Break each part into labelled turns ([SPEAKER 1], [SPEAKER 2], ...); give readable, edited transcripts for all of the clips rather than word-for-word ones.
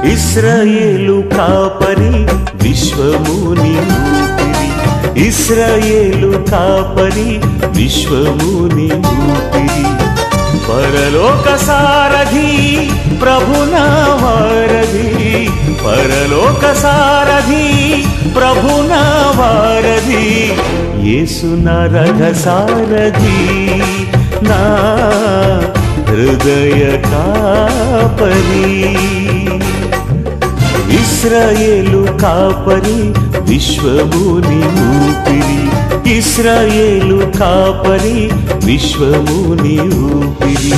[SPEAKER 1] ఇశ్రాయేలు కాపరి విశ్వముని ఊపిరి, ఇశ్రాయేలు కాపరి విశ్వముని ఊపిరి, పరలోక సారథి ప్రభునా వారధి, పరలోక సారథి ప్రభునా వారధి, యేసు నా రథ సారథి నా హృదయ కాపరి. ఇశ్రాయేలు కాపరి విశ్వముని ఊపిరి, ఇశ్రాయేలు కాపరి విశ్వముని ఊపిరి.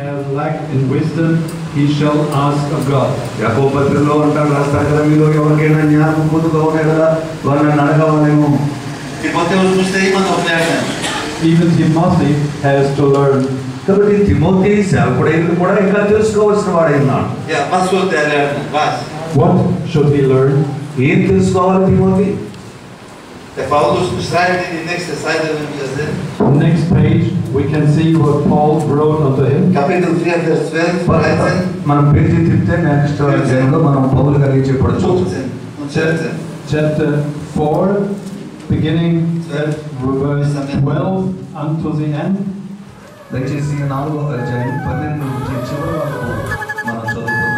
[SPEAKER 2] has lacked in wisdom, he shall ask of God.
[SPEAKER 3] యాకోబు పత్రికలో అంటాడు, రాస్తాడు కదా, మీలో ఎవరికైనా జ్ఞానం కొద్దుగా ఉన్నాయి కదా, వారు నన్ను అడగవాలేమో.
[SPEAKER 2] Even Timothy has to learn.
[SPEAKER 3] కాబట్టి తిమోతి సేవకుడైన కూడా ఇంకా తెలుసుకోవాల్సిన వాడై ఉన్నాడు.
[SPEAKER 2] What should he learn?
[SPEAKER 3] ఏం తెలుసుకోవాలి Timothy?
[SPEAKER 2] Next page we can see what Paul wrote unto him.
[SPEAKER 3] మనం పేజీ తిప్పితే నెక్స్ట్ అధ్యాయంలో మనం పౌలు గారికి చెప్పొచ్చు.
[SPEAKER 2] Chapter 4 beginning at verse 12 unto the end.
[SPEAKER 3] దయచేసి 4వ అధ్యాయం 12 నుంచి చివరి వరకు మనం చదువుకుందాం.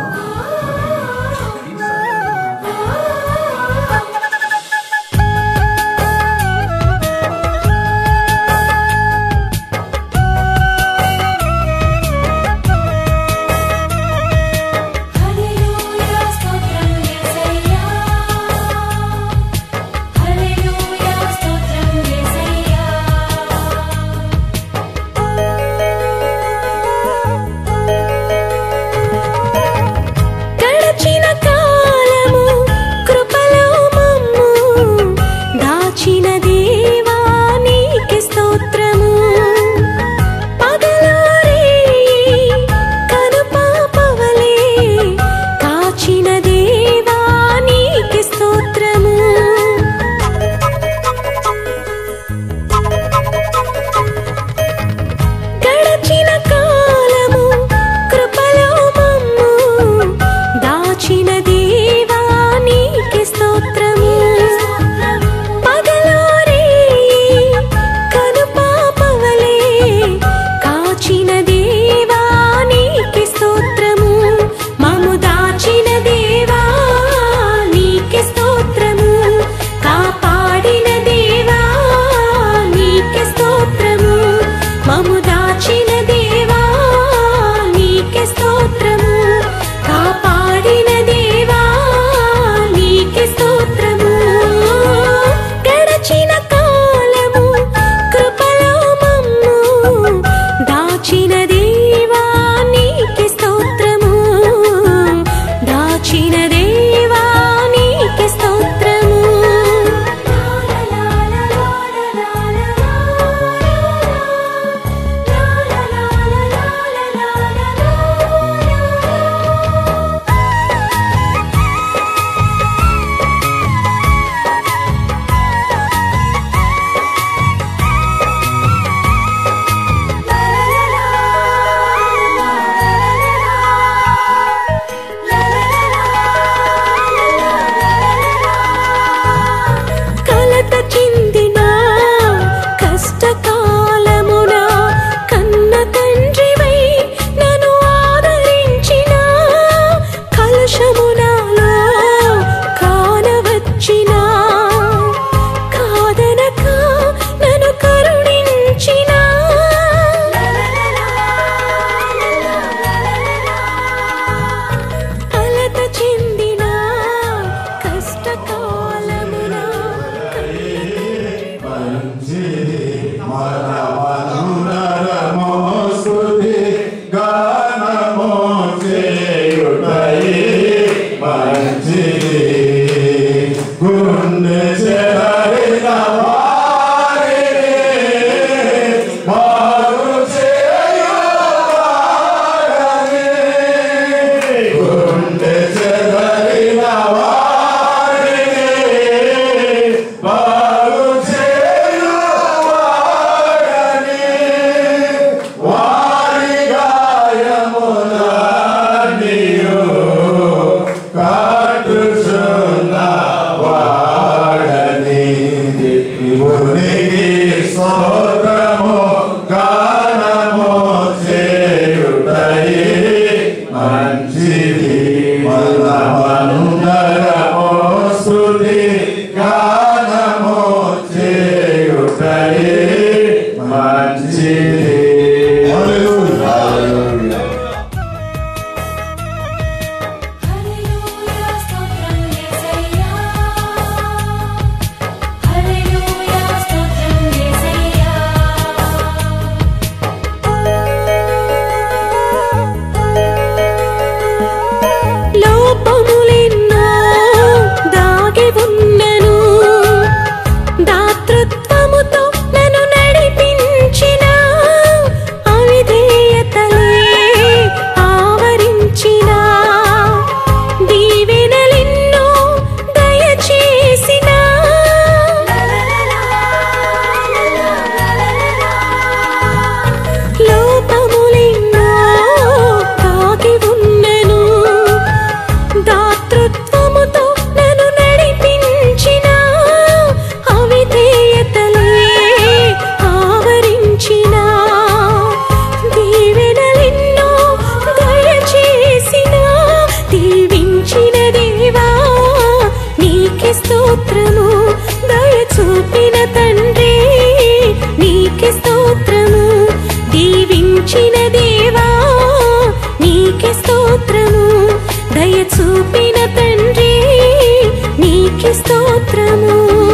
[SPEAKER 4] చూపిన తండ్రి నీకి స్తోత్రము.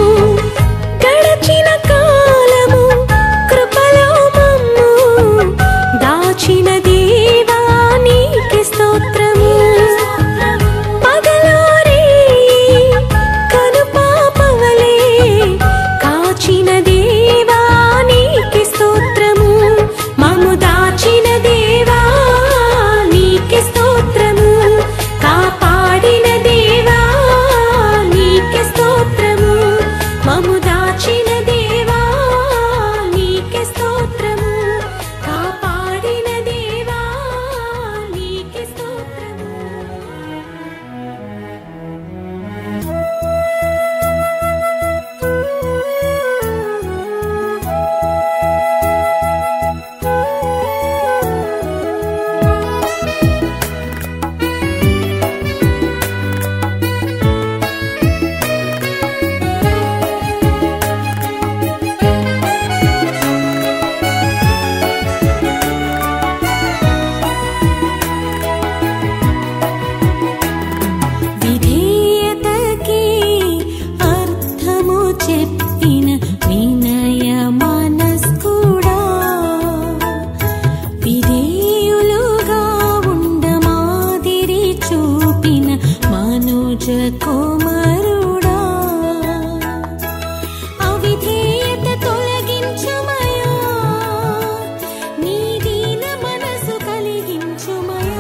[SPEAKER 4] గడచిన కాలము కృపలో మమ్ము దాచిన దేవా నీకి స్తోత్రము. పగలోరే కనుపాపవలే కాచిన దేవా నీకి స్తోత్రము. మమ్ము దాచిన దేవా నీకి స్తోత్రము. కాపాడిన దేవా నీకి స్తోత్రము. మమ్ము దాచిన దేవా నీకి స్తోత్రము. కాపాడిన దేవా నీకి స్తోత్రము. విధేయతకి అర్థము చెప్పిన వినయ మనస్కుడా, విధేయులుగా ఉండ మాదిరి చూపిన మనుజ కుమారుడా, అవిధేయత తొలగించుమయా, నీ దీన మనసు కలిగించుమయా.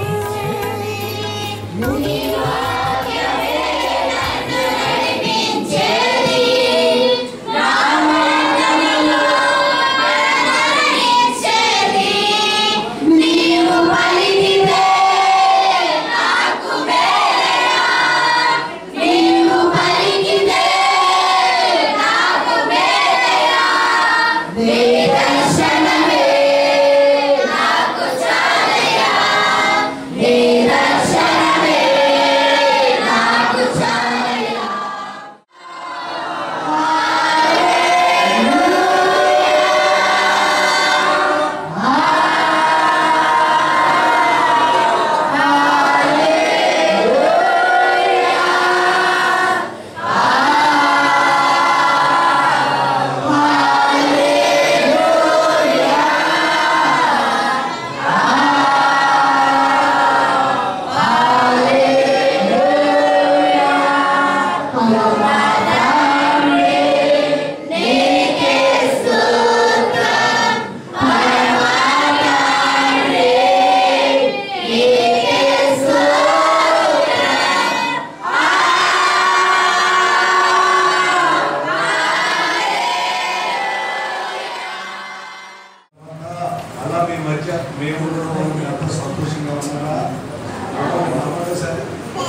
[SPEAKER 3] అలా మీ మధ్య మేము అంత సంతోషంగా ఉన్నారా? సరే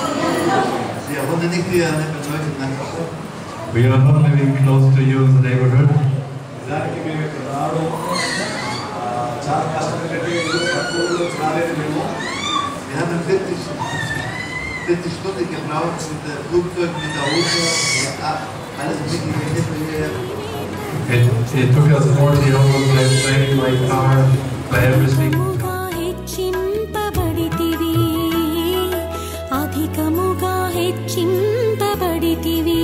[SPEAKER 2] We are not living close to you in the neighborhood.
[SPEAKER 3] దానికి మేము ఇక్కడ రావడం చాలా కష్టపడి తక్కువలో రాలేదు మేము.
[SPEAKER 5] Wir haben 40 Stunden gebraucht mit der Flugzeug, mit der Auto, alles
[SPEAKER 2] It took us 40 hours by plane, by car, by everything.
[SPEAKER 4] హెచ్చింపబడితివి, అధికముగా హెచ్చింపబడితివి.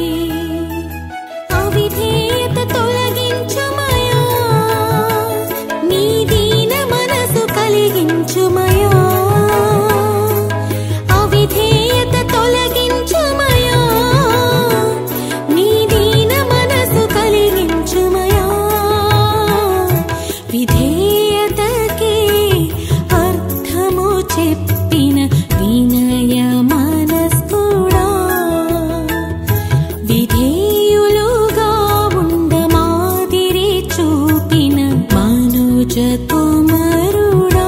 [SPEAKER 4] అవిధేయత తొలగించుమయా, నీ దీన మనసు కలిగించుమయా. అవిధేయత తొలగించుమయా, నీ దీన మనసు కలిగించుమయా. విధేయతకి అర్థము చెప్పిన వినయ మనస్కుడా, విధేయులుగా ఉండ మాదిరి చూపిన మనుజ కుమారుడా.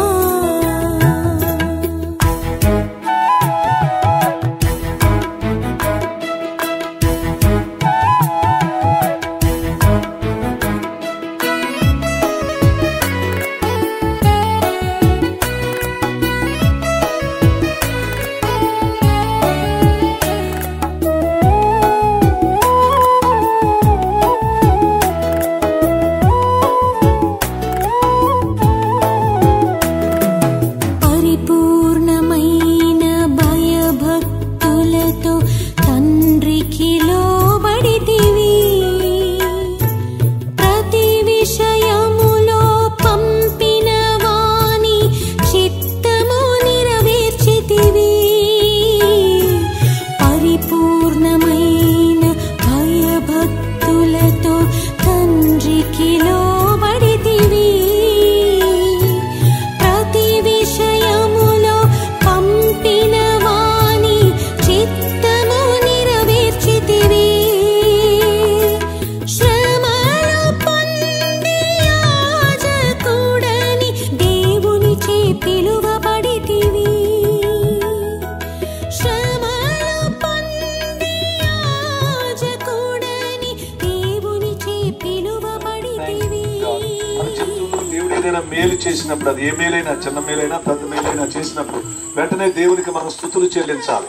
[SPEAKER 6] మేలు చేసినప్పుడు, అది ఏ మేలైనా, చిన్న మేలైనా పెద్ద మేలైనా చేసినప్పుడు వెంటనే దేవునికి మనం స్తుతులు చెల్లించాలి.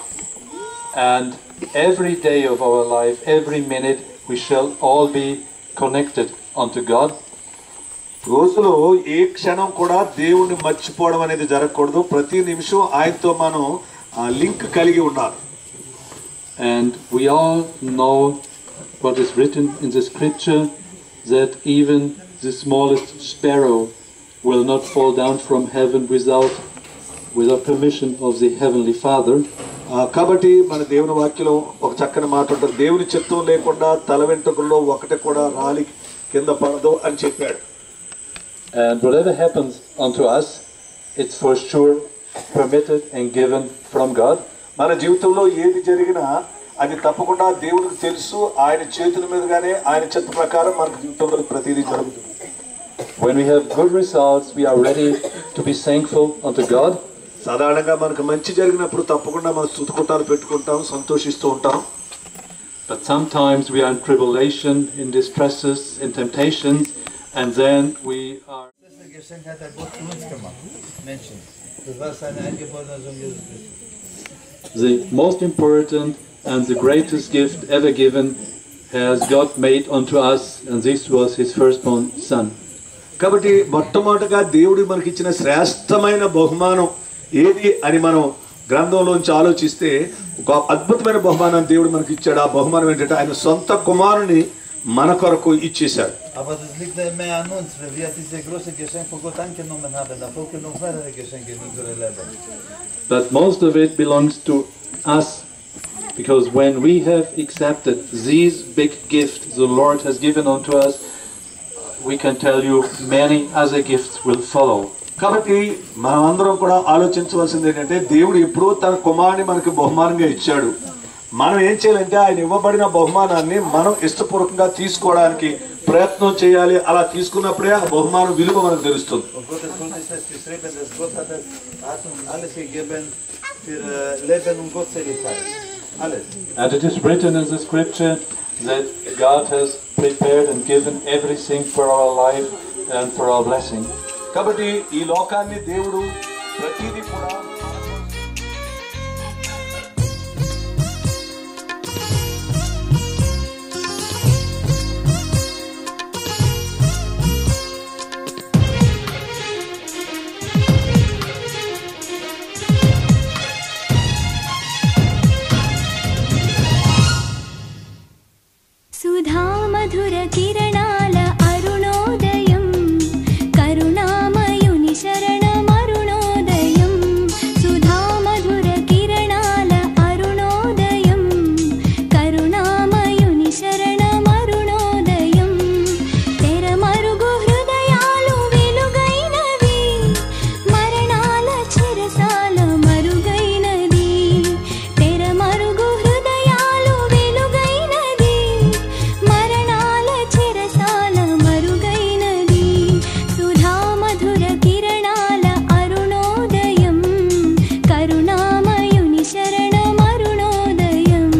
[SPEAKER 7] And every day of our life, every minute, we shall all be connected unto God.
[SPEAKER 6] రోజులో ఏ క్షణం కూడా దేవుని మర్చిపోవడం అనేది జరగకూడదు. ప్రతి నిమిషం ఆయనతో మనం లింక్ కలిగి ఉండాలి.
[SPEAKER 7] And we all know what is written in the scripture, that even the smallest sparrow will not fall down from heaven without permission of the Heavenly Father.
[SPEAKER 6] కాబట్టి మన దేవుని వాక్యంలో ఒక చక్కని మాట ఉంటుంది, దేవుని చిత్తం లేకుండా తల వెంట్రుకల్లో ఒకటి కూడా రాలి కింద పడదు అని చెప్పాడు.
[SPEAKER 7] And whatever happens unto us, it's for sure permitted and given from God.
[SPEAKER 6] మన జీవితంలో ఏది జరిగినా అది తప్పకుండా దేవునికి తెలుసు. ఆయన చేతుల మీదుగానే ఆయన చిత్త ప్రకారం మన జీవితంలో ప్రతిదీ జరుగుతుంది.
[SPEAKER 7] When we have good results, we are ready to be thankful unto God.
[SPEAKER 6] సాధారణంగా మనకు మంచి జరిగినప్పుడు తప్పకుండా మనం స్తుతికుంటాలు పెట్టుకుంటాం, సంతోషిస్తూ ఉంటాం.
[SPEAKER 7] But sometimes we are in tribulation, in distresses, in temptations, and then we are.
[SPEAKER 5] Das Geschenk hat Gott für uns gemacht, Menschen. Das war seine eingeborene Sohn Jesus Christus.
[SPEAKER 7] The most important and the greatest gift ever given has God made unto us, and this was His firstborn Son.
[SPEAKER 6] కాబట్టి మొట్టమొదటిగా దేవుడు మనకి ఇచ్చిన శ్రేష్టమైన బహుమానం ఏది అని మనం గ్రంథంలోంచి ఆలోచిస్తే ఒక అద్భుతమైన బహుమానం దేవుడు మనకి ఇచ్చాడు. ఆ బహుమానం ఏంటంటే ఆయన సొంత కుమారుని మన కొరకు ఇచ్చేశాడు.
[SPEAKER 5] Aber das liegt mehr an uns, weil wir diese große Geschenk von Gott angenommen haben. Da folgen noch weitere Geschenke in unserem Leben.
[SPEAKER 7] But most of it belongs to us, because when we have accepted these big gifts the Lord has given unto us, we can tell you many other gifts will follow.
[SPEAKER 6] కాబట్టి మనం అందరం కూడా ఆలోచించవలసింది ఏంటంటే దేవుడు ఎప్పుడూ తన కుమారుని మనకి బహుమానంగా ఇచ్చాడు. మనం ఏం చేయాలంటే ఆయన ఇవ్వబడిన బహుమానాన్ని మనం ఇష్టపూర్వకంగా తీసుకోవడానికి ప్రయత్నం చేయాలి. అలా తీసుకున్నప్పుడే ఆ బహుమానం విలువ మనకు తెలుస్తుంది.
[SPEAKER 7] And it is written in the scripture that God has prepared and given everything for our life and for our blessing.
[SPEAKER 6] కాబట్టి ఈ లోకాన్ని దేవుడు ప్రతిదీ కూడా
[SPEAKER 4] సుధా మధుర కిరణాల అరుణోదయం, కరుణామయుని శరణమరుణోదయం. సుధా మధుర కిరణాల అరుణోదయం, కరుణామయుని శరణమరుణోదయం. తెరమరుగు హృదయాలు వెలుగైనవి, మరణాల చెరసాల మరుగైనది. తెరమరుగు హృదయాలు వెలుగైనది, మరణాల చెరసాల మరుగైనది. సుధా మధుర కిరణాల అరుణోదయం, కరుణామయుని శరణమరుణోదయం.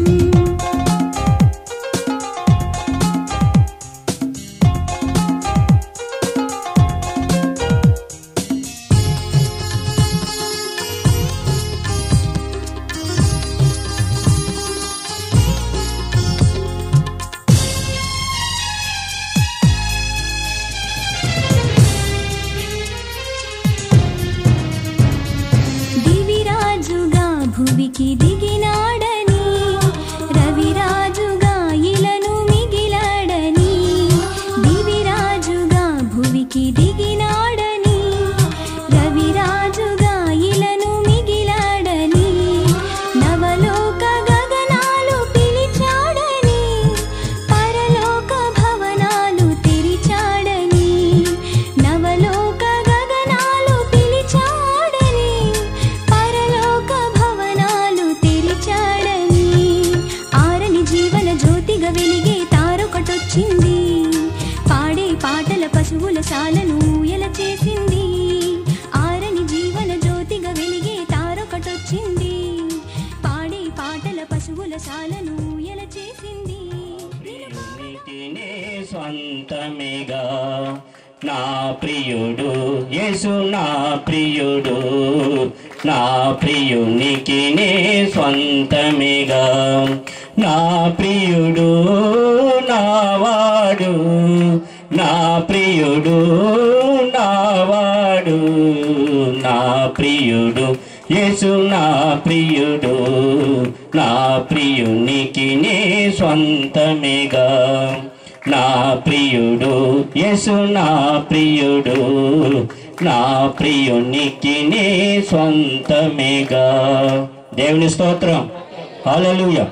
[SPEAKER 4] దివిరాజుగా భువికి దిగినాడని, రవిరాజుగా ఇలను మిగిలాడని. దివిరాజుగా భువికి దిగినాడని, రవిరాజుగా ఇలను మిగిలాడని. నవలోక గగనాలు పిలిచాడని, పరలోక భవనాలు తెరిచాడని. నవలోక గగనాలు పిలిచాడని, పరలోక భవనాలు తెరిచాడని. ఆరని జీవన జ్యోతిగా వెలిగే తారొకటొచ్చింది, పాడే పాటల పశువుల శాలను ఊయల చేసింది. ఆరని జీవన జ్యోతిగా వెలిగే తారొకటొచ్చింది, పాడే పాటల పశువుల శాలను ఊయల చేసింది.
[SPEAKER 8] ప్రియునికినే స్వంతమిగా నా ప్రియుడు యేసు నా ప్రియుడు, నా ప్రియునికి నే స్వంతమేగా. నా ప్రియుడు నావాడు, నా ప్రియుడు నావాడు, నా ప్రియుడు యేసు నా ప్రియుడు, నా ప్రియునికి నే స్వంతమేగా. నా ప్రియుడు యేసు నా ప్రియుడు, నా ప్రియునికి నే స్వంతమేగా. దేవుని స్తోత్రం. హల్లెలూయా.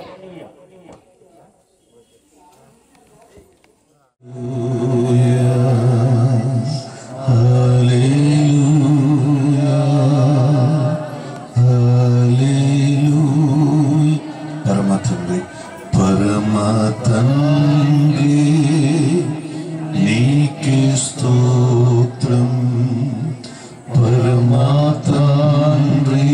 [SPEAKER 9] పరమ తండ్రి నీకే స్తోత్రం, పరమ తండ్రి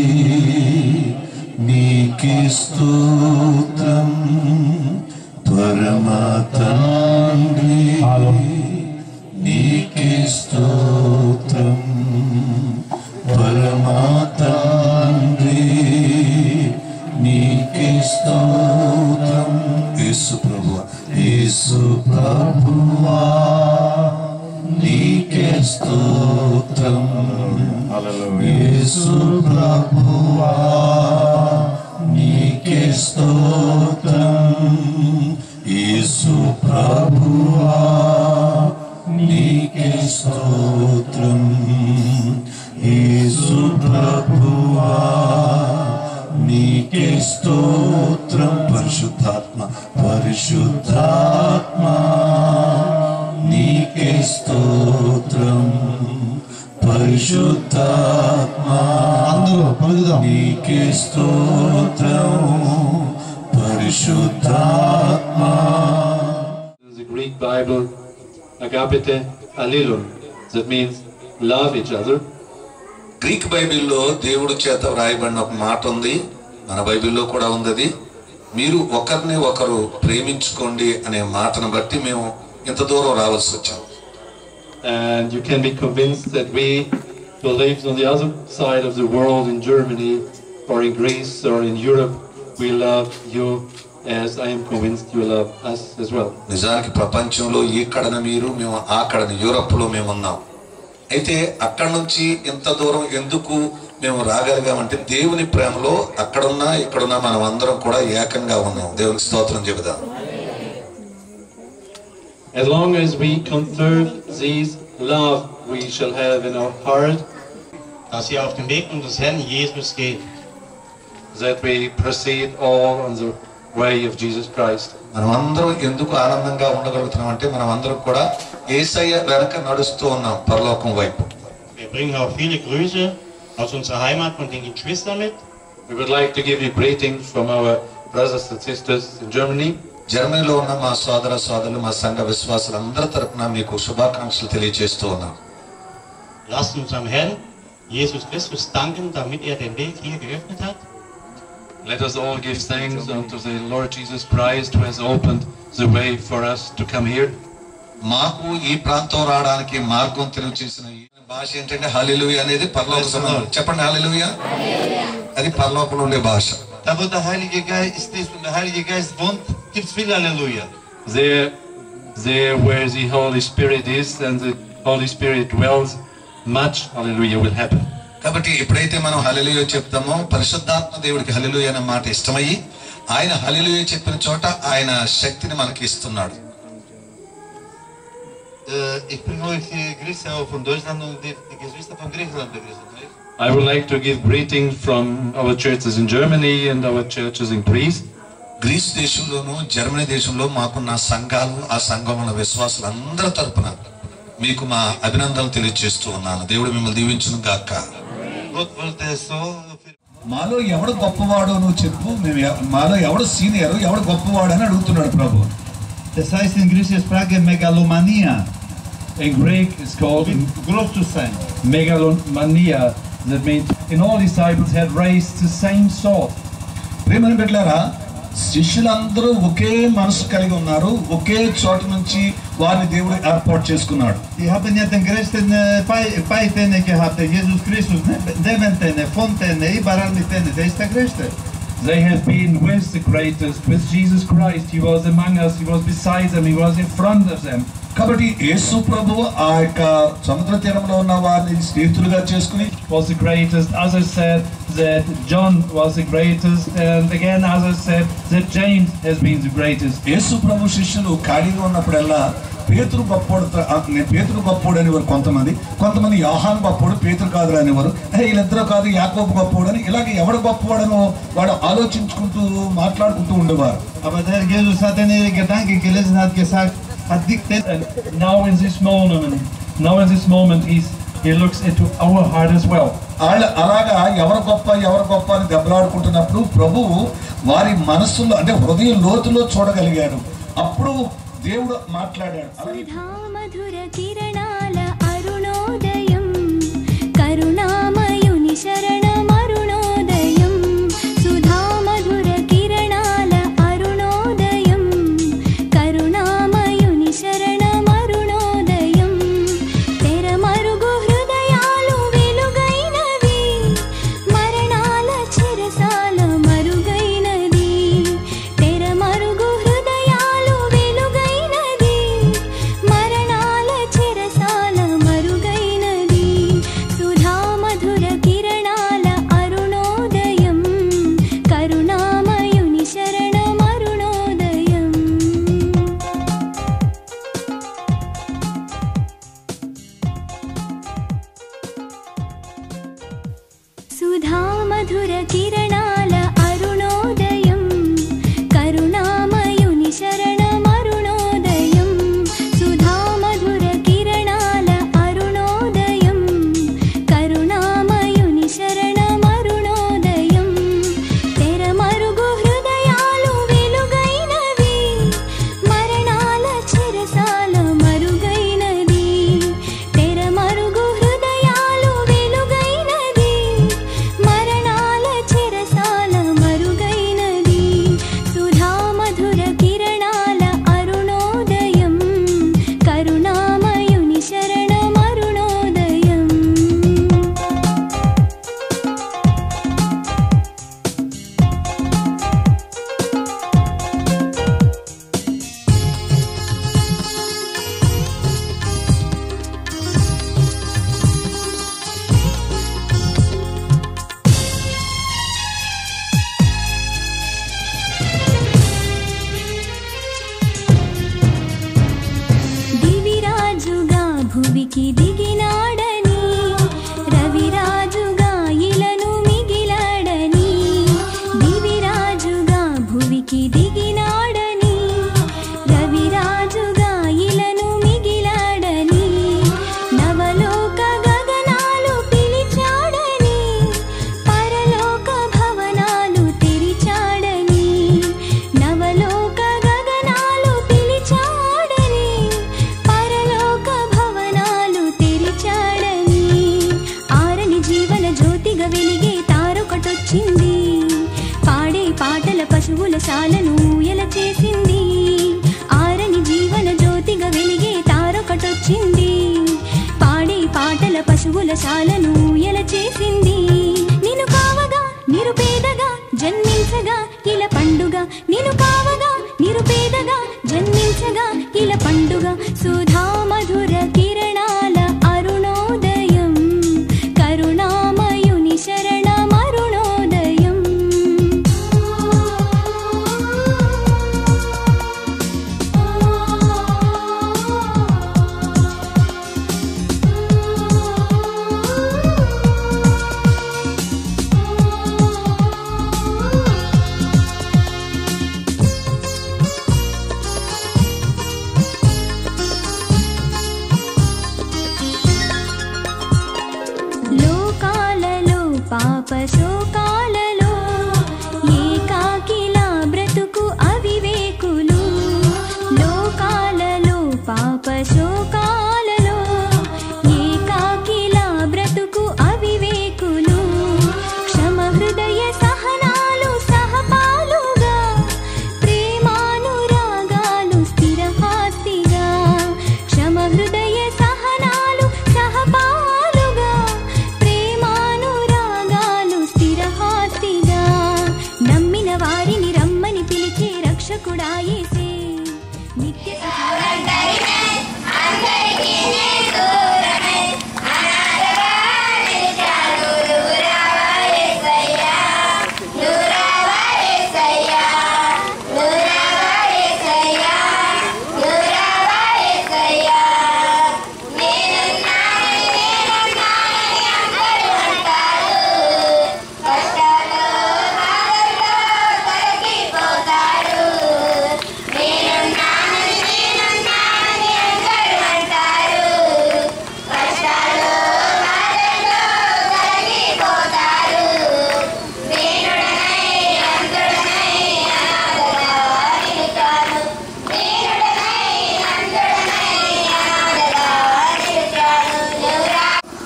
[SPEAKER 9] నీకే స్తోత్రం, పరమ తండ్రి నీకే స్తోత్రం, పరమ తండ్రి నీకే స్తోత్రం. యేసు ప్రభువా, యేసు ప్రభువా నీకే స్తోత్రం, యేసు ప్రభువా నీకే స్తోత్రం, యేసు ప్రభువా నీకే స్తోత్రం, యేసు ప్రభువా నీకే స్తోత్రం. పరిశుద్ధాత్మ, పరిశుద్ధాత్మ నీకే స్తోత్రం, పరిశుద్ధాత్మ అందరూ పలుకుదాం. నీకే స్తోత్రం, పరిశుద్ధాత్మ.
[SPEAKER 7] The Greek Bible, agapete allelon, that means love each other.
[SPEAKER 6] Greek బైబిల్లో దేవుడి చేత వ్రాయబడిన ఒక మాట ఉంది, మన బైబిల్లో కూడా ఉంది. మీరు ఒకరిని ఒకరు ప్రేమించుకోండి అనే మాటను బట్టి మేము ఇంత దూరం రావాల్సి వచ్చాం.
[SPEAKER 7] And you can be convinced that we who live on the other side of the world, in Germany or in Greece or in Europe, we love you as I am convinced you love us as well.
[SPEAKER 6] నిజానికి ప్రపంచంలో ఇక్కడన మీరు, మేము అక్కడన యూరప్లో మేము ఉన్నాం. అయితే అక్కడి నుంచి ఇంత దూరం ఎందుకు మేము రాగలిగామంటే దేవుని ప్రేమలో అక్కడున్నా ఇక్కడున్నా మనం అందరం కూడా ఏకంగా ఉన్నాం. దేవునికి స్తోత్రం చెబుదాం.
[SPEAKER 7] As long as we conserve this love we shall have in our heart,
[SPEAKER 10] dass ihr auf dem Weg unseres Herrn Jesus geht,
[SPEAKER 7] that we proceed all on the way of Jesus Christ.
[SPEAKER 6] మనం అందరం ఎందుకు ఆనందంగా ఉండగలుగుతున్నాం అంటే మనం అందరం కూడా యేసయ్య వెనక నడుస్తూ ఉన్నాం పరలోకం వైపు.
[SPEAKER 10] Wir bringen auch viele Grüße aus unserer Heimat und den Geschwistern mit.
[SPEAKER 7] We would like to give you greetings from our brothers and sisters in Germany.
[SPEAKER 6] జర్మనీలో ఉన్న మా సోదర సోదరులు, మా సంఘ విశ్వాసులందరి తరపున మీకు శుభాకాంక్షలు తెలియజేస్తూ ఉన్నాం.
[SPEAKER 10] Lasst uns am Herrn Jesus Christus danken, damit er den Weg hier geöffnet hat.
[SPEAKER 7] Let us all give thanks unto the Lord Jesus Christ who has opened the way for us to come here.
[SPEAKER 6] మాకు ఈ ప్రాంతం రావడానికి మార్గం తెలుగు చేసిన ఈ భాష ఏంటంటే హల్లెలూయా అనేది పరలోక సంబంధం. చెప్పండి హల్లెలూయా. అది పరలోకంలో ఉండే భాష.
[SPEAKER 5] Da wo der Heilige Geist ist und der Heilige Geist wohnt, gibt's viel Halleluja.
[SPEAKER 7] There where the Holy Spirit is and the Holy Spirit dwells, much hallelujah will happen.
[SPEAKER 6] కాబట్టి ఎప్పుడైతే మనం హల్లెలూయా చెప్తామో పరిశుద్ధాత్మ దేవుడికి హల్లెలూయా అనే మాట ఇష్టమయ్యి ఆయన హల్లెలూయా చెప్పిన చోట ఆయన శక్తిని మనకి ఇస్తున్నాడు.
[SPEAKER 5] Ich bringe euch die Grüße auch von Deutschland und die Geschwister von Griechenland begrüßen.
[SPEAKER 7] I would like to give greetings from our churches in Germany and our churches in Greece.
[SPEAKER 6] Greece దేశంలోను Germany దేశంలో మాకున్న సంఘాలు, ఆ సంఘంలో విశ్వాసులందరి తరపున మీకు మా అభినందనలు తెలియజేస్తూ ఉన్నాను. దేవుడు మిమ్మల్ని దీవించును గాక.
[SPEAKER 3] మాలో ఎవడు గొప్పవాడో నువ్వు చెప్పు, మాలో ఎవడు సీనియర్, ఎవడు గొప్పవాడు అని అడుగుతున్నాడు ప్రభు.
[SPEAKER 11] Das heißt in Griechisch Sprache Megalomania.
[SPEAKER 7] In Greek it's called
[SPEAKER 11] groß zu sein.
[SPEAKER 7] Megalomania. That means in all disciples had raised the same thought.
[SPEAKER 3] ప్రేమని బిడ్డలారా, శిష్యులందరూ ఒకే మనసు కలిగి ఉన్నారు, ఒకే చోట నుంచి
[SPEAKER 9] వారిని దేవుడు ఏర్పాటు చేసుకున్నాడు.
[SPEAKER 11] Die haben ja den größten Beitene gehabt, der Jesus Christus, Nebentene, Fontene, überall mit denen, der ist der Größte.
[SPEAKER 2] They have been with the greatest, with Jesus Christ. He was among us, he was beside them, he was in front of them.
[SPEAKER 9] కాబట్టి యేసు ప్రభువు ఆ యొక్క సముద్ర తీరంలో ఉన్న వారిని స్నేహితులుగా చేసుకుని
[SPEAKER 2] was the greatest. Others said that John was the greatest, and again others said that James has been the greatest.
[SPEAKER 9] యేసు ప్రభు శిష్యులు ఖాళీగా ఉన్నప్పుడల్లా పేతురు గొప్పోడు అనేవారు కొంతమంది యోహాను గొప్పోడు, పేతురు కాదు అనేవారు. వీళ్ళిద్దరూ కాదు, యాకోబు గొప్పోడు అని ఇలాగే ఎవడు గొప్పవాడనో వాడు ఆలోచించుకుంటూ మాట్లాడుకుంటూ ఉండేవారు.
[SPEAKER 11] Aber der Jesus hat in ihre Gedanken gelesen, hat gesagt,
[SPEAKER 2] and now in this moment he looks into our heart as well.
[SPEAKER 9] అలాగా ఎవరు గొప్ప అని దెబ్బలాడుకుంటున్నప్పుడు ప్రభువు వారి మనస్సులో అంటే హృదయ లోతులో చూడగలిగాడు. అప్పుడు దేవుడు మాట్లాడాడు.
[SPEAKER 4] మధుర కిరణాల అరుణోదయం కరుణామయుని శరణమరుణోదయం సుధా మధుర కిరణాల అరుణోదయం కరుణామయుని శరణమరుణోదయం తెరమరుగు హృదయాలు వెలుగైనవి మరణాల చెరసాల మరుగైనది తెరమరుగు హృదయాలు వెలుగైనది మరణాల చెరసాల మరుగైనది సుధా మధుర కిరణాల అరుణోదయం కరుణామయుని శరణమరుణోదయం సుధా మధుర కిరణాల అరుణోదయం కరుణామయుని శరణమరుణోదయం సుధా మధుర కిరణాల అరుణోదయం కరుణామయుని శరణమరుణోదయం తెరమరుగు హృదయాలు వెలుగైనవి మరణాల చెరసాల మరుగైనది తెరమరుగు హృదయాలు వెలుగైనది మరణాల చెరసాల మరుగైనది సుధా మధుర కిరణాల అరుణోదయం కరుణామయుని శరణమరుణోదయం దివిరాజుగా భువికి దిగినాడని రవిరాజుగా ఇలను మిగిలాడని దివిరాజుగా భువికి దిగినాడని రవిరాజుగా ఇలను మిగిలాడని నవలోక గగనాలు పిలిచాడని పరలోక భవనాలు తెరిచాడని నవలోక గగనాలు పిలిచాడని పరలోక భవనాలు తెరిచాడని ఆరని జీవన జ్యోతిగా వెలిగే తారొకటొచ్చింది పాడే పాటల పశువుల శాలను ఊయల చేసింది ఆరని జీవన జ్యోతిగా వెలిగే తారొకటొచ్చింది పాడే పాటల పశువుల శాలను ఊయల చేసింది నిన్ను కావగా నిరుపేదగా జన్మించగా ఇలా పండుగ నిన్ను కావగా నిరుపేదగా జన్మించగా ఇలా పండుగ సుధా మధుర కిరణాల అరుణోదయం కరుణామయుని శరణమరుణోదయం లోకాలలో పాప శోకాలలో ఏకాకిలా బ్రతుకు అవివేకులు లోకాలలో పాప శోకాలలో ఏకాకిలా బ్రతుకు అవివేకులు క్షమ హృదయ సహనాలు సహపాలుగా ప్రేమానురాగాలు స్థిరహాస్తిగా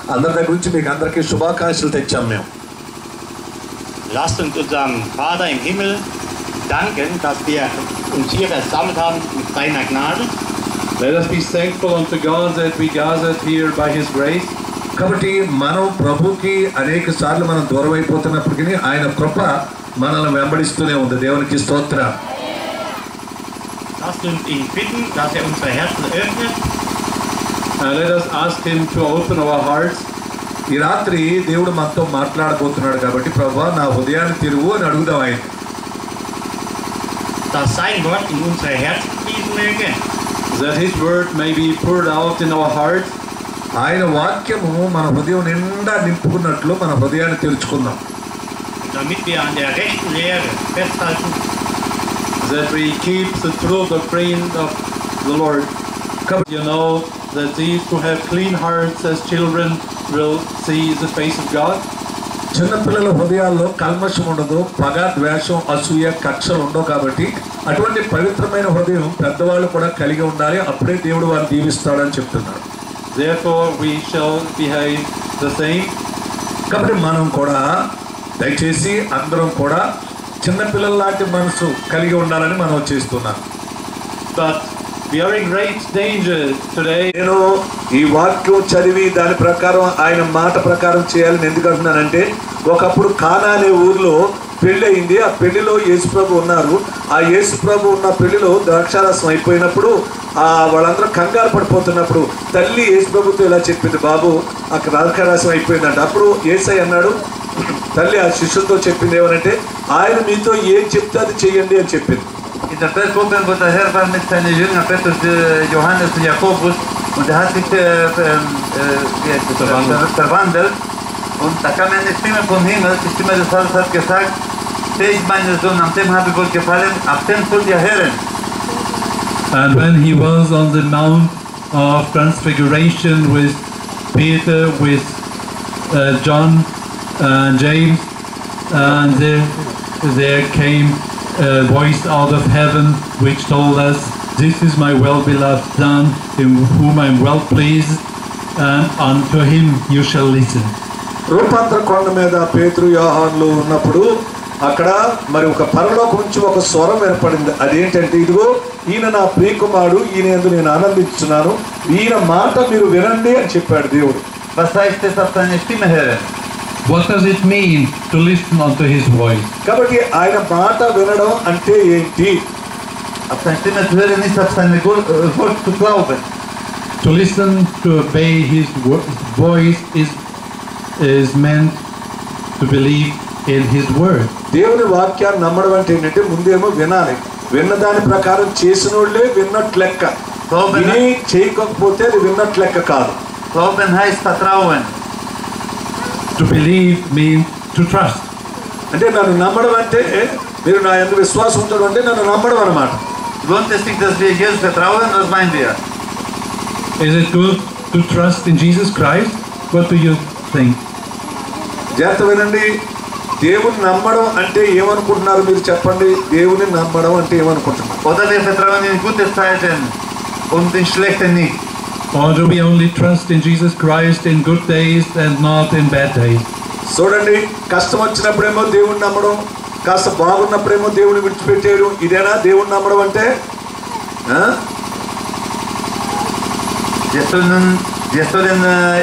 [SPEAKER 6] అందరి దగ్గర నుంచి మీకు అందరికీ శుభాకాంక్షలు తెచ్చాం మేము.
[SPEAKER 10] Lasst uns unserem Vater im Himmel danken, dass wir uns hier versammelt haben mit seiner Gnade.
[SPEAKER 2] Let us be thankful unto God that we gathered here by His grace.
[SPEAKER 6] కాబట్టి మనం ప్రభుకి అనేక సార్లు మనం దూరం అయిపోతున్నప్పటికీ ఆయన కృప మనల్ని వెంబడిస్తూనే ఉంది. దేవునికి స్తోత్రం.
[SPEAKER 10] Lasst uns ihn bitten, dass unsere Herzen öffnet.
[SPEAKER 2] Let us ask Him to open our hearts.
[SPEAKER 6] ఈ రాత్రి దేవుడు మనతో మాట్లాడబోతున్నాడు కాబట్టి ప్రభువా నా హృదయాన్ని తిరుగు అని అడుగుదాం ఆయన.
[SPEAKER 10] Dass sein Wort in unsere Herzen fließen möge.
[SPEAKER 2] That His word may be poured out in our hearts.
[SPEAKER 6] ఆయన వాక్యము మన హృదయం నిండా నింపుకున్నట్లు మన హృదయాన్ని తెరుచుకుందాం.
[SPEAKER 10] Damit wir an der rechten Lehre festhalten.
[SPEAKER 2] That we keep the true doctrine of the Lord. You know that these who have clean hearts as children will see the face of God.
[SPEAKER 6] చిన్నపిల్లల హృదయాల్లో కల్మషం ఉండదు, పగ, ద్వేషం, అసూయ, కక్షలు ఉండవు. కాబట్టి అటువంటి పవిత్రమైన హృదయం పెద్దవాళ్ళు కూడా కలిగి ఉండాలి. అప్పుడే దేవుడు వారిని దీవిస్తాడని చెప్తున్నారు.
[SPEAKER 2] Therefore we shall behave the same.
[SPEAKER 6] కాబట్టి మనం కూడా దయచేసి అందరం కూడా చిన్నపిల్లల లాంటి మనసు కలిగి ఉండాలని మనం చేస్తున్నాం.
[SPEAKER 2] But we are in great danger today.
[SPEAKER 6] నేను ఈ వాక్యం చదివి దాని ప్రకారం ఆయన మాట ప్రకారం చేయాలని ఎందుకు అంటున్నానంటే, ఒకప్పుడు కానా అనే ఊర్లో పెళ్లి అయింది. ఆ పెళ్లిలో యేసుప్రభు ఉన్నారు. ఆ యేసుప్రభు ఉన్న పెళ్లిలో ద్రాక్షారసం అయిపోయినప్పుడు వాళ్ళందరూ కంగారు పడిపోతున్నప్పుడు తల్లి యేసుప్రభుతో ఇలా చెప్పింది, బాబు అక్కడ ద్రాక్షారసం అయిపోయిందంట. అప్పుడు యేసయ్య అన్నాడు, తల్లి ఆ శిష్యులతో చెప్పింది ఏమనంటే, ఆయన మీతో ఏం చెప్తే అది చెయ్యండి అని చెప్పింది.
[SPEAKER 11] In der Feldgruppe, wo der Herr war mit seinen Jüngern, Petrus, Johannes und Jakobus, und er hat sich verwandelt, und da kam eine Stimme vom Himmel, die Stimme des Vaters hat gesagt, der ist mein Sohn, an dem habe ich wohl gefallen, auf dem sollt ihr hören.
[SPEAKER 2] And when he was on the Mount of Transfiguration with Peter, with John and James, and there came a voice out of heaven which told us, this is my well-beloved Son, in whom I am well pleased, and unto him you shall listen.
[SPEAKER 6] రూపాంతర కొండ మీద పేతురు యోహానులు ఉన్నప్పుడు అక్కడ మరి ఒక పరలోకం నుంచి ఒక స్వరం ఏర్పడింది. అదేంటంటే, ఇదిగో ఈయన నా ప్రియకుమారుడు, ఈయన యందు నేను ఆనందించున్నాను, ఈయన మాట మీరు వినండి అని చెప్పాడు దేవుడు.
[SPEAKER 11] Was heißt es, auf seine Stimme hören?
[SPEAKER 2] What does it mean to listen unto his voice?
[SPEAKER 6] కాబట్టి ఆయన మాట వినడం అంటే ఏంటి?
[SPEAKER 11] Auf seine Stimme zu hören ist auf seine Wort zu glauben.
[SPEAKER 2] To listen, to obey his voice is meant to believe in his word.
[SPEAKER 6] దేవుని వాక్యాన్ని నమ్మడం అంటే ఏంటంటే, ముందేమో వినాలి, విన్న దాని ప్రకారం చేసినోళ్లే విన్నట్లు లెక్క. విని చేయకపోతే అది విన్నట్లు లెక్క కాదు.
[SPEAKER 11] Glauben heißt Vertrauen.
[SPEAKER 2] To believe means to trust.
[SPEAKER 6] అంటే నన్ను నమ్మడం అంటే మీరు నా యందు విశ్వాసం ఉంచడం అంటే నన్ను నమ్మడం అన్నమాట.
[SPEAKER 11] Lohnt es sich, dass wir Jesus vertrauen? Was meinen wir?
[SPEAKER 2] Is it good to trust in Jesus Christ? What do you think?
[SPEAKER 6] జాగ్రత్త వినండి. దేవుని నమ్మడం అంటే ఏమనుకుంటున్నారు మీరు చెప్పండి? దేవుని నమ్మడం అంటే ఏమనుకుంటున్నారు?
[SPEAKER 11] Oder wir vertrauen in gute Zeiten und in schlechten nicht.
[SPEAKER 2] Or do we only trust in Jesus Christ in good days and not in bad days?
[SPEAKER 6] చూడండి, కష్టం వచ్చినప్పుడేమో దేవుని నమ్మడం, కాస్త బాగున్నప్పుడేమో దేవుని విడిచిపెట్టేయడం, ఇదేనా దేవుని నమ్మడం అంటే?
[SPEAKER 11] Wir sollen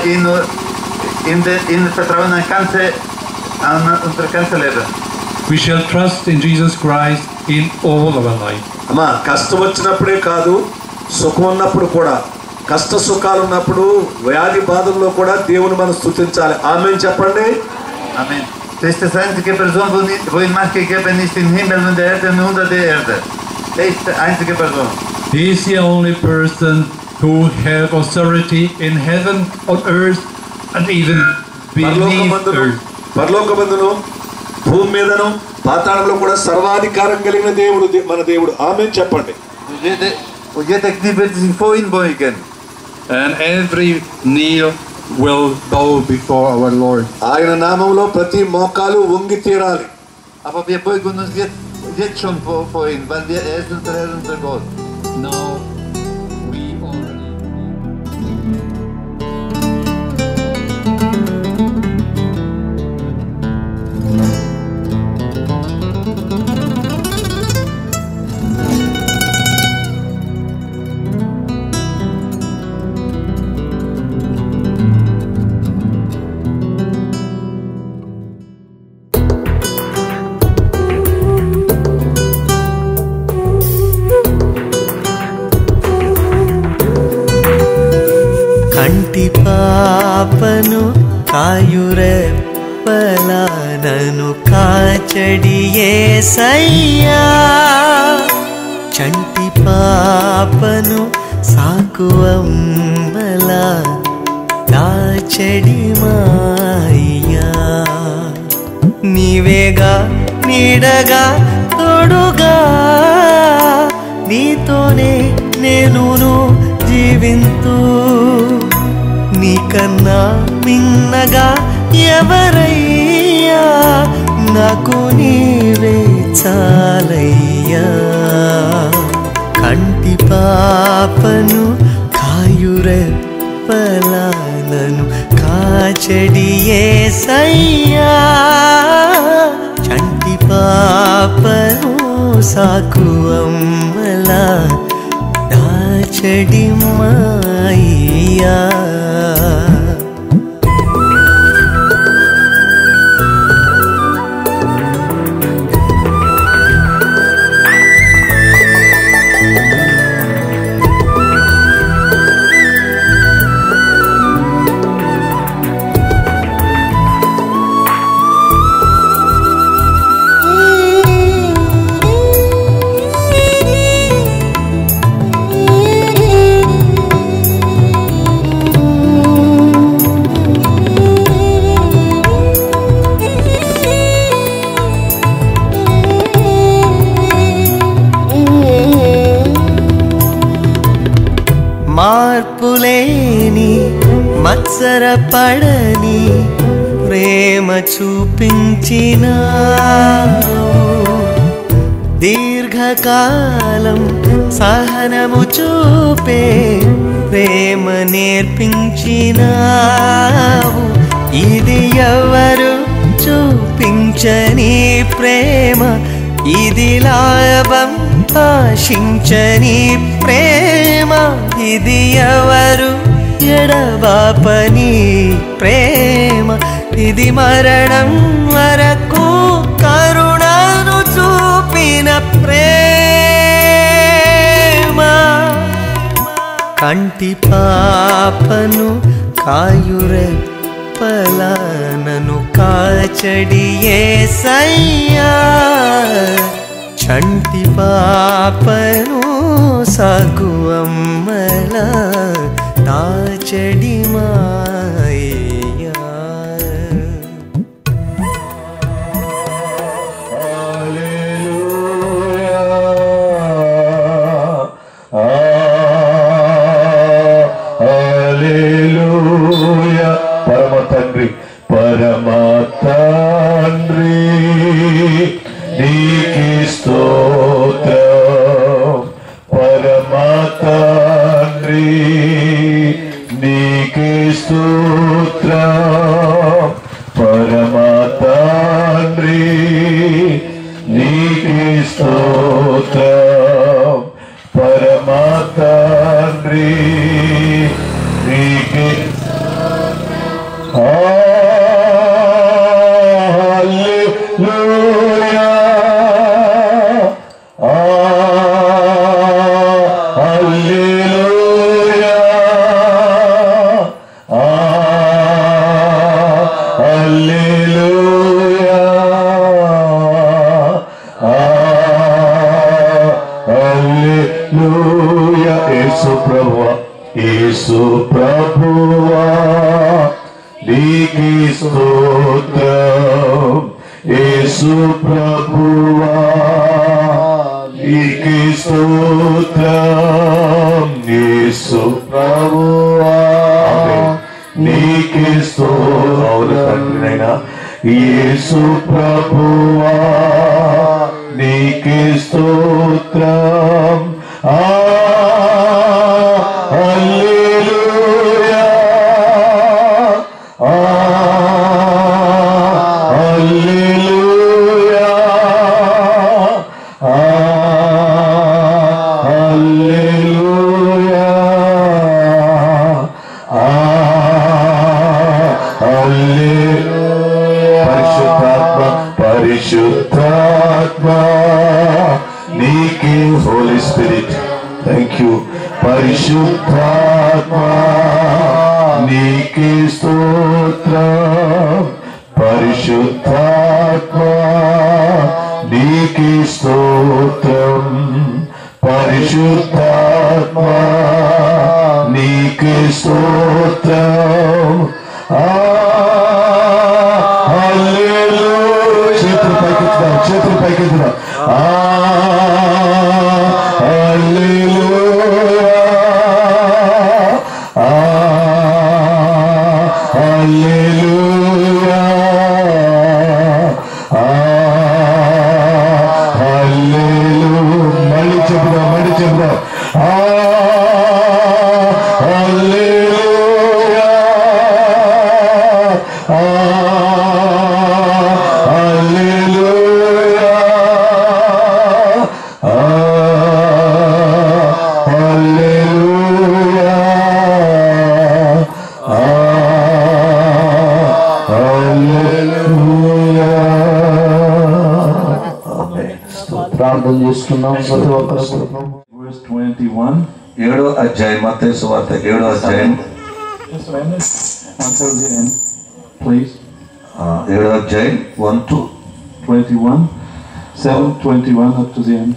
[SPEAKER 11] in Vertrauen an unser ganzes Leben.
[SPEAKER 2] We shall trust in Jesus Christ in all of our life.
[SPEAKER 6] అమ్మా, కష్టం వచ్చినప్పుడే కాదు, సుఖం ఉన్నప్పుడు కూడా, కష్ట సుఖాలు ఉన్నప్పుడు, వ్యాధి బాధల్లో కూడా దేవుని మనం స్తుతించాలి. ఆమేన్ చెప్పండి.
[SPEAKER 11] Amen. Das ist die einzige Person, wo ihn Macht gegeben ist im Himmel und der Erde und unter der Erde. Er ist die einzige Person.
[SPEAKER 2] He is the only person who has authority in heaven, on earth, and even beneath earth.
[SPEAKER 6] పరలోకమందును, భూమి మీదను, పాతాళంలో కూడా సర్వాధికారం కలిగిన దేవుడు మన దేవుడు. ఆమేన్ చెప్పండి.
[SPEAKER 11] Und jeder Knie wird sich vor ihn beugen.
[SPEAKER 2] And every knee will bow before our Lord.
[SPEAKER 6] ఆయన నామములో ప్రతి మోకాలు వంగి తీరాలి.
[SPEAKER 11] Aber wir beugen uns jetzt schon vor ihn, weil er ist unser Herr, unser Gott.
[SPEAKER 2] Now we already
[SPEAKER 12] కాయురెప్పలా నన్ను కాచడి యేసయ్యా చంటి పాపను సాకువమ్మలా దాచడి మాయ్యా నీవేగా నీడగా తోడుగా నీతోనే నేనును జీవింతూ నీకన్నా మిన్నగా ఎవరయ్యా నాకు నీవే చాలయ్యా కంటి పాపను కాయురెప్పలా నన్ను కాచడి యేసయ్యా చంటి పాపను సాకువమ్మలా దాచడి మాయ్యా మార్పులేని మత్సరపడని ప్రేమ చూపించినావు దీర్ఘకాలం సహనము చూపే ప్రేమ నేర్పించినావు ఇది ఎవరు చూపించని ప్రేమ ఇది లాభం ఆశించని ప్రేమ ఇది ఎవరు ఎడబాపని ప్రేమ ఇది మరణం వరకు కరుణను చూపిన ప్రేమ కంటి పాపను కాయురెప్పలా నన్ను కాచడి యేసయ్యా చంటి పాపను సాకువమ్మలా దాచడి మాయ్యా
[SPEAKER 6] హల్లెలూయా పరమ తండ్రి పరమ తండ్రి నీకే స్తోత్రం పరమ తండ్రి నీకే స్తోత్రం పరమ తండ్రి నీకే స్తోత్రం పరమ తండ్రి నీకే హల్లెలూయా హల్లెలూయా హల్లెలూయా హల్లెలూయా యేసు ప్రభువా యేసు ప్రభువా నీకే స్తోత్రం యేసు ప్రభువా నీకే స్తోత్రం యేసు ప్రభువా నీకే స్తోత్రం తండ్రినైనా యేసు ప్రభువా నీకే స్తోత్రం హల్లెలూయా హల్లెలూయా హల్లెలూయా పరిశుద్ధాత్మ పరిశుద్ధాత్మ నీకే హోలీ స్పిరిట్ థ్యాంక్ యూ పరిశుద్ధాత్మ నీకే స్తోత్రం పరిశుద్ధాత్మ నీకే స్తోత్రం పరిశుద్ధాత్మ నీకే స్తోత్రం హల్లెలూయా చేతులు పైకెత్తుదాం హల్లెలూయా హల్లెలూయా హల్లెలూయా మళ్ళీ చెప్దాం హల్లెలూయా హల్లెలూయా హల్లెలూయా ప్రార్థన చేసుకున్నాం ప్రతి ఒక్కరు.
[SPEAKER 2] Verse 21.
[SPEAKER 6] 7వ అధ్యాయం మత్తయి సువార్త 7వ అధ్యాయం
[SPEAKER 2] Until the end, please.
[SPEAKER 6] 7వ అధ్యాయం 1 to
[SPEAKER 2] 21. 7:21 up to the end.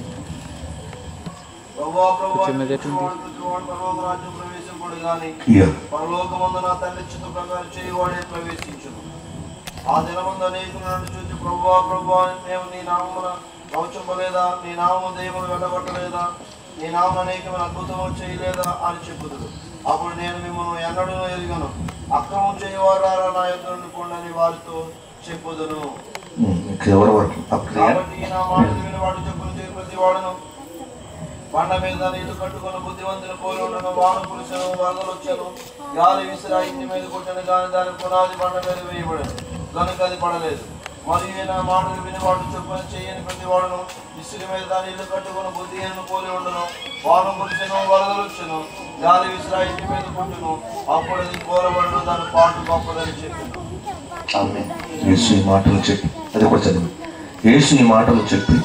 [SPEAKER 3] పరలోకమందున తండ్రి చిత్త ప్రకారం చేయవాడే ప్రవేశించును. ఆ దినమందు అనేకులు నన్ను చూసి ప్రభువా ప్రభువా మేము నీ నామమున నౌచంపలేదా, నీ నామము దేవుని వెళ్ళగొట్టలేదా, నీ నామం అనేకమైన అద్భుతము చేయలేదా అని చెప్పుదురు. అప్పుడు నేను మిమ్మల్ని ఎన్నడూ ఎరుగను, అక్రమం చేయవారా నా యొద్ద నుండి పొండని వారితో చెప్పుదును. కాబట్టి నా మాటలు విని వాడు చెప్పులు చేరి ప్రతి వాడును బండ మీద నీళ్లు కట్టుకుని బుద్ధివంతుని పోలి ఉండను. వాన కురిసెను, వరదలు వచ్చాను, గాలి విసిరా ఇంటి మీద కొట్టను, కానీ దాని పునాది బండ మీద వేయబడను, కనుక అది పడలేదు. మరియు నా మాటలు విని వాడు చెప్పులు చేయని ప్రతి వాడును ఇసుక మీద దాని ఇల్లు కట్టుకుని బుద్ధిహీనుని పోలి ఉండను. వాన కురిసెను, వరదలు వచ్చాను, గాలి విసిరా ఇంటి మీద కొట్టును, అప్పుడు అది కోరబడను, దాని పాటు గొప్పదని చెప్పాను.
[SPEAKER 6] యేసు ఈ మాటలు చెప్పి అది కూడా చదివి యేసు ఈ మాటలు చెప్పి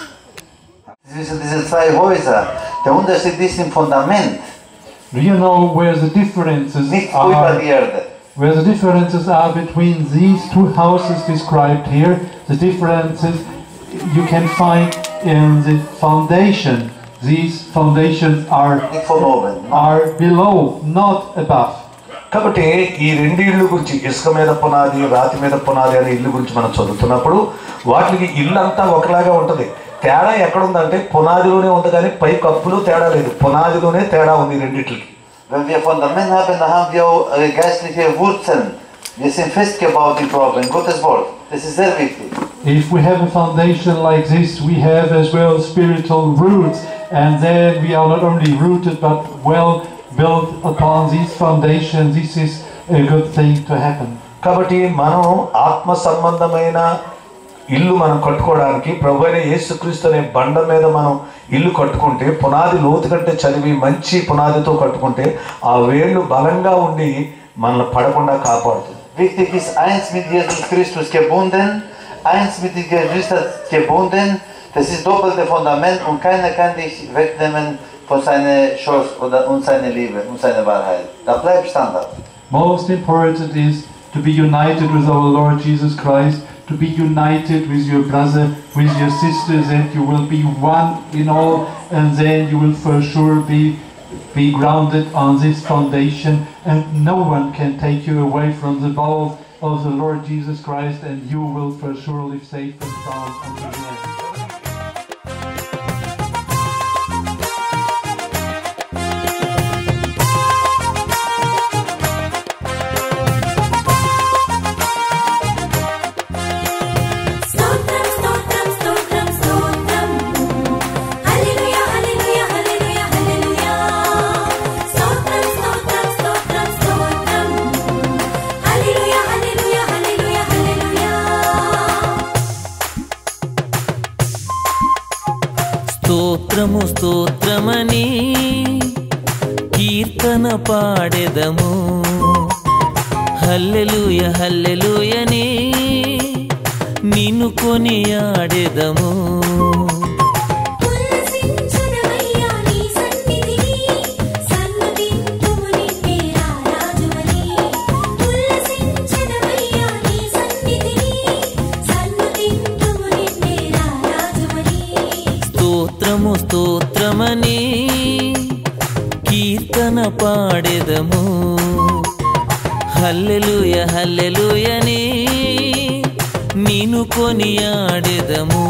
[SPEAKER 11] Diese zwei Häuser, der Unterschied ist im Fundament.
[SPEAKER 2] Do you know where the differences
[SPEAKER 11] Nicht über die Erde.
[SPEAKER 2] Where the differences are between these two houses described here? The differences you can find in the foundation. These foundations are below, not above.
[SPEAKER 6] కాబట్టి ఈ రెండు ఇళ్ళు గురించి ఇసుక మీద పునాది రాతి మీద పునాది అనే ఇల్లు గురించి మనం చదువుతున్నప్పుడు వాటికి ఇల్లు అంతా ఒకలాగా ఉంటుంది. తేడా ఎక్కడుందంటే పునాదిలోనే ఉంది, కానీ పై కప్పులు తేడా లేదు. పునాదిలోనే తేడా ఉంది రెండిట్లకి.
[SPEAKER 11] Wenn wir Fundament haben, dann haben wir auch geistliche Wurzeln. Wir sind festgebaut im Glauben, in Gottes Wort. Das ist sehr wichtig.
[SPEAKER 2] If we have a foundation like this, we have as well spiritual roots, and then we are not only rooted but well built upon this foundation. This is a good thing to happen.
[SPEAKER 6] కాబట్టి మనం ఆత్మ సంబంధమైన ఇల్లు మనం కట్టుకోవడానికి ప్రభువైన యేసుక్రీస్తు అనే బండ మీద మనం ఇల్లు కట్టుకుంటే, పునాది లోతు కంటే చదివి మంచి పునాదితో కట్టుకుంటే ఆ వేళ్ళు బలంగా ఉండి మనల్ని పడకుండా కాపాడుతుంది.
[SPEAKER 11] Wichtig ist eins mit Jesus Christus gebunden, eins mit den Geschwistern gebunden. Das ist doppelte Fundament und keiner kann dich wegnehmen von seiner Schutz und seiner Liebe und seiner Wahrheit. Da bleibt Standard.
[SPEAKER 2] Most important is to be united with our Lord Jesus Christ, to be united with your brother, with your sisters, and you will be one in all, and then you will for sure be grounded on this foundation, and no one can take you away from the balls of the Lord Jesus Christ, and you will for sure live safe and sound until the end.
[SPEAKER 13] స్తోత్రము స్తోత్రమని కీర్తన పాడెదము, హల్లెలూయ హల్లెలూయని నిన్ను కొనియాడెదము.
[SPEAKER 4] ఉల్లసించుదమయ్యా నీ సన్నిధిని, సన్నుతింతుము నిన్నే రారాజువని.
[SPEAKER 13] స్తోత్రము స్తోత్రమని కీర్తన పాడెదము. హల్లెలూయ హల్లెలూయని నిన్ను కొనియాడెదము.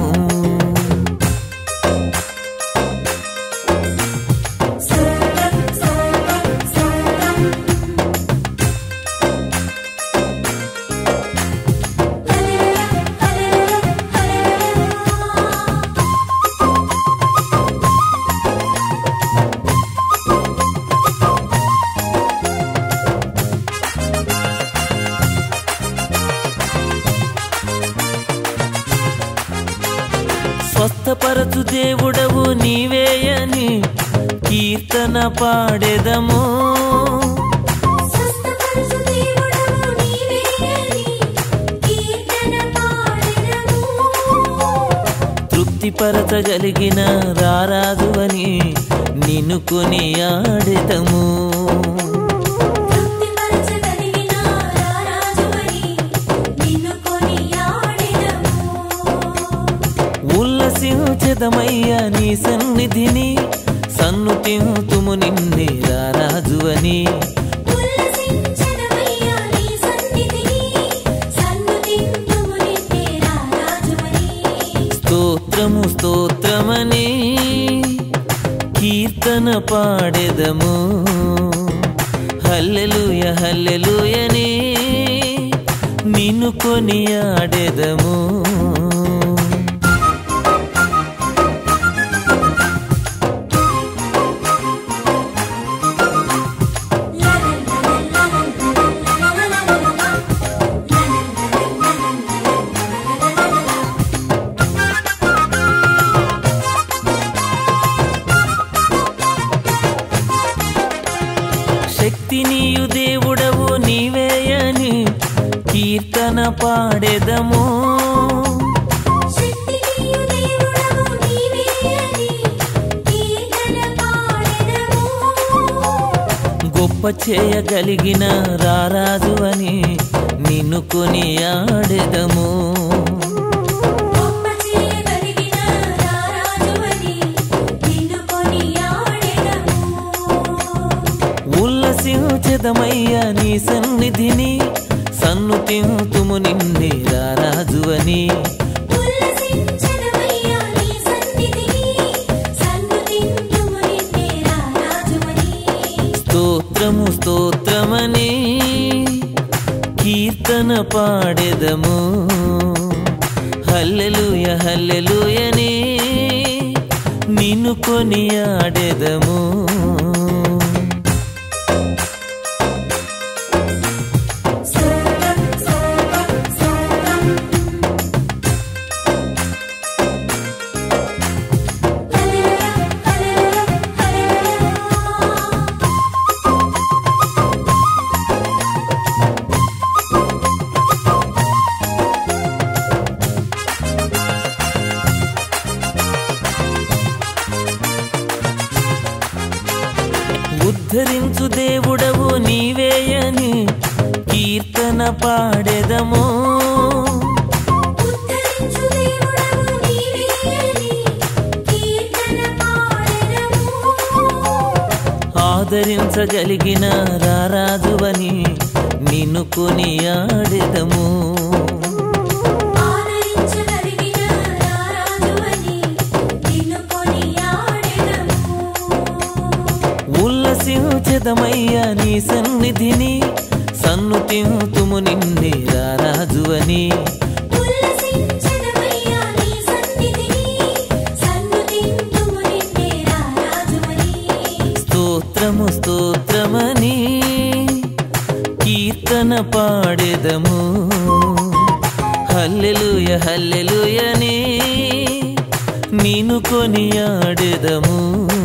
[SPEAKER 13] స్వస్థపరచు దేవుడవు నీవేయని కీర్తన పాడెదము. తృప్తిపరచగలిగిన రారాజువని నిన్ను కొనియాడెదము. ఉల్లసించెదమయ్యా నీ సన్నిధిని సన్నుతింతుము నిన్నే రారాజువని. స్తోత్రము స్తోత్రమని కీర్తన పాడెదము. హల్లెలూయ హల్లెలూయని నిన్ను కొనియాడెదము. శక్తినీయు దేవుడవు నీవేయని కీర్తన పాడెదము. గొప్ప చేయగలిగిన రారాజువని నిన్ను కొనియాడెదము. ఉల్లసించెదమయ్యా నీ సన్నిధిని సన్నుతింతుము నిన్నే రారాజువని. స్తోత్రము స్తోత్రమని కీర్తన పాడెదము. హల్లెలూయ హల్లెలూయని నిన్ను కొనియాడెదము. ఉద్ధరించు దేవుడవు నీవేయని కీర్తన పాడెదము. ఆదరించగలిగిన రారాజువని నిన్ను కొనియాడెదము. ఉల్లసించెదమయ్యా నీ సన్నిధిని సన్నుతింతుము నిన్నే రారాజువని. స్తోత్రము స్తోత్రమని కీర్తన పాడెదము. హల్లెలూయ హల్లెలూయని నిన్ను కొనియాడెదము.